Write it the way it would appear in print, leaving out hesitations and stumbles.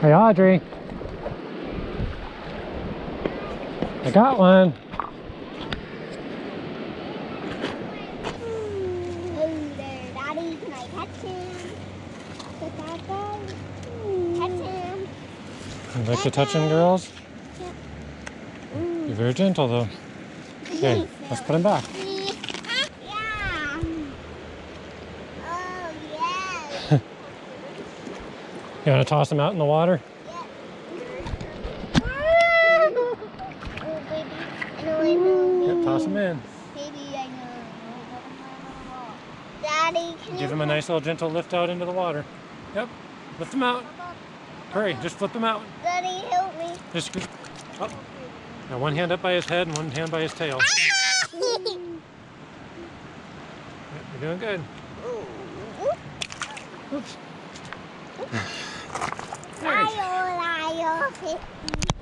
Hey, Audrey. I got one. Oh, there, Daddy. Can I catch him? Catch him. You like to touch him, girls? Yep. You're very gentle, though. Okay, let's put him back. Yeah. Oh, yes. You want to toss him out in the water? Yep. Oh, baby. I know. Yep, toss him in. Baby, I know. Daddy, can you Give him a nice little gentle lift out into the water. Yep, lift him out. Hurry, just flip him out. Daddy, help me. Just up. Now one hand up by his head and one hand by his tail. Yep, you're doing good. Oops. Nice. Liar.